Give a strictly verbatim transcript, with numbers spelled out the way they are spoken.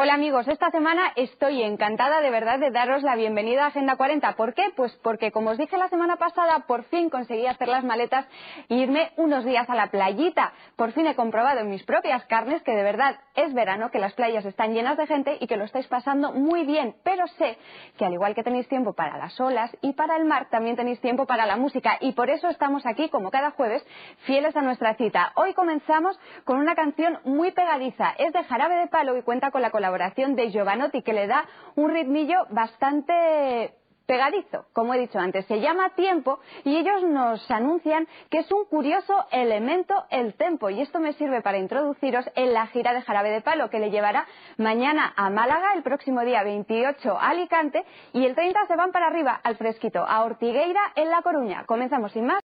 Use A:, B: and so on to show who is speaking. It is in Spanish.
A: Hola amigos, esta semana estoy encantada de verdad de daros la bienvenida a Agenda cuarenta. ¿Por qué? Pues porque, como os dije la semana pasada, por fin conseguí hacer las maletas e irme unos días a la playita. Por fin he comprobado en mis propias carnes que de verdad es verano, que las playas están llenas de gente y que lo estáis pasando muy bien. Pero sé que al igual que tenéis tiempo para las olas y para el mar, también tenéis tiempo para la música. Y por eso estamos aquí, como cada jueves, fieles a nuestra cita. Hoy comenzamos con una canción muy pegadiza. Es de Jarabe de Palo y cuenta con la colaboración de Jovanotti, que le da un ritmillo bastante pegadizo, como he dicho antes. Se llama Tiempo y ellos nos anuncian que es un curioso elemento el tempo, y esto me sirve para introduciros en la gira de Jarabe de Palo, que le llevará mañana a Málaga, el próximo día veintiocho a Alicante y el treinta se van para arriba al Fresquito, a Ortigueira en La Coruña. Comenzamos sin más.